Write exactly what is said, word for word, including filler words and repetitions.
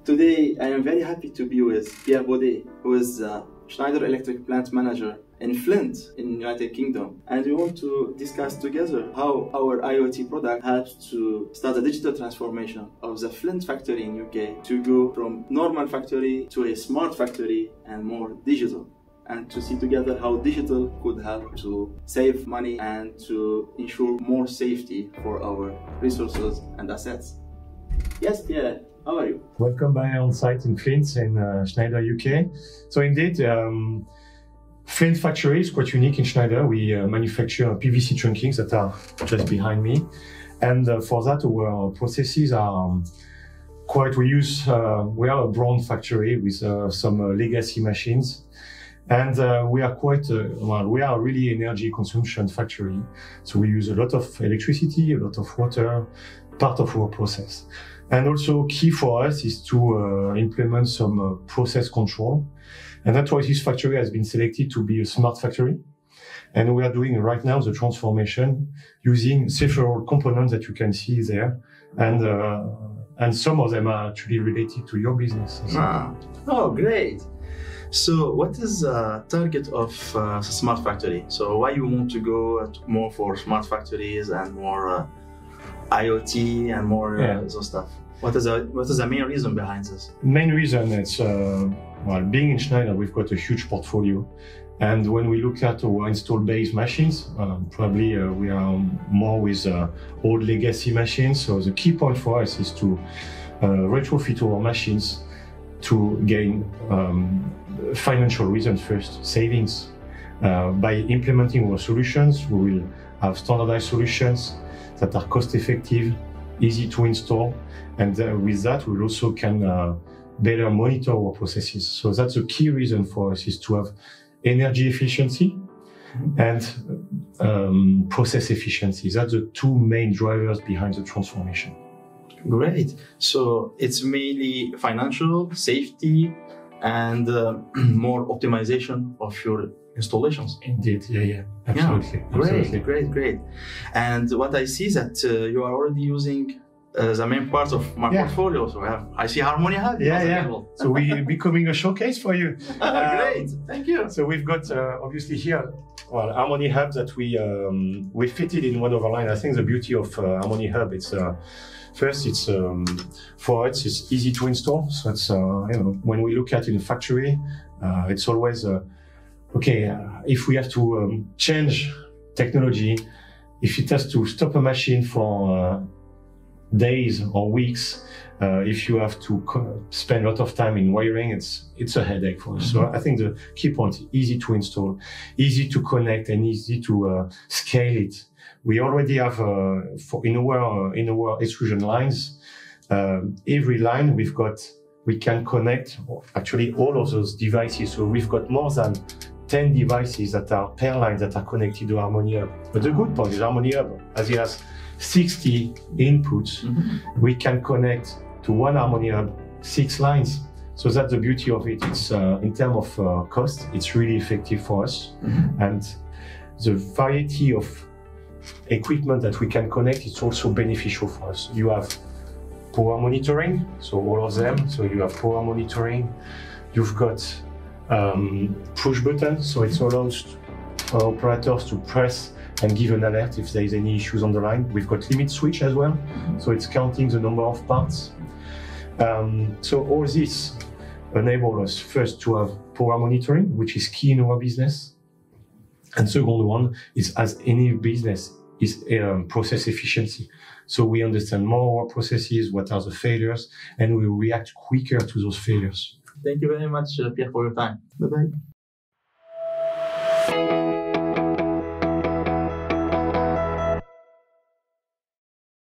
Today, I am very happy to be with Pierre Baudet, who is uh, Schneider Electric Plant Manager in Flint, in United Kingdom. And we want to discuss together how our IoT product helps to start a digital transformation of the Flint factory in U K to go from normal factory to a smart factory and more digital. And to see together how digital could help to save money and to ensure more safety for our resources and assets. Yes, Pierre, how are you? Welcome by on site in Flint in uh, Schneider U K. So indeed, um, Flint factory is quite unique in Schneider. We uh, manufacture P V C trunkings that are just behind me. And uh, for that, our processes are um, quite, we use, uh, we are a brown factory with uh, some uh, legacy machines. And uh, we are quite, uh, well, we are really energy consumption factory. So we use a lot of electricity, a lot of water, part of our process. And also key for us is to uh, implement some uh, process control. And that's why this factory has been selected to be a smart factory. And we are doing right now the transformation using several components that you can see there. And, uh, and some of them are actually related to your business. Ah. Oh, great. So what is the target of uh, smart factory? So why you want to go more for smart factories and more uh, IoT and more yeah. uh, those stuff? What is, the, what is the main reason behind this? Main reason is, uh, well, being in Schneider, we've got a huge portfolio. And when we look at our installed base machines, uh, probably uh, we are more with uh, old legacy machines. So the key point for us is to uh, retrofit our machines to gain um, financial reasons first, savings. Uh, by implementing our solutions, we will have standardized solutions that are cost-effective, easy to install, and uh, with that, we also can uh, better monitor our processes. So that's a key reason for us, is to have energy efficiency and um, process efficiency. That's the two main drivers behind the transformation. Great. So it's mainly financial, safety, and uh, more optimization of your installations. Indeed, yeah, yeah, absolutely. Yeah. Great, absolutely. great, great. And what I see is that uh, you are already using uh, the main part of my yeah. portfolio. So I, have, I see Harmony Hub. Yeah, yeah. So we're becoming a showcase for you. um, great, thank you. So we've got uh, obviously here, well, Harmony Hub that we um, we fitted in one of our line. I think the beauty of uh, Harmony Hub, it's uh, first, it's um, for us, it's easy to install. So it's uh, you know, when we look at in a factory, uh, it's always uh, okay. Uh, if we have to um, change technology, if it has to stop a machine for uh, days or weeks, uh, if you have to spend a lot of time in wiring, it's it's a headache for us. Mm-hmm. So I think the key point: easy to install, easy to connect, and easy to uh, scale it. We already have uh, for in our uh, in our extrusion lines, uh, every line we've got, we can connect actually all of those devices. So we've got more than ten devices that are per line that are connected to Harmony Hub. But the good part is Harmony Hub, as it has sixty inputs, mm-hmm. we can connect to one Harmony Hub six lines. So that's the beauty of it. It's uh, in terms of uh, cost, it's really effective for us, mm-hmm. and the variety of equipment that we can connect, it's also beneficial for us. You have power monitoring, so all of them. So you have power monitoring. You've got um, push buttons, so it allows uh, operators to press and give an alert if there is any issues on the line. We've got limit switch as well, mm-hmm. so it's counting the number of parts. Um, so all this enable us first to have power monitoring, which is key in our business. And second one is, as any business, is um, process efficiency. So we understand more our processes, what are the failures, and we react quicker to those failures. Thank you very much, uh, Pierre, for your time. Bye-bye.